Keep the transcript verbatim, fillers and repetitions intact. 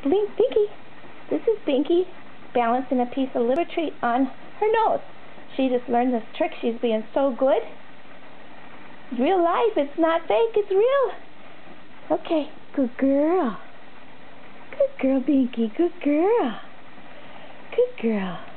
Blink, Binky. This is Binky balancing a piece of liver treat on her nose. She just learned this trick. She's being so good. Real life. It's not fake. It's real. Okay. Good girl. Good girl, Binky. Good girl. Good girl.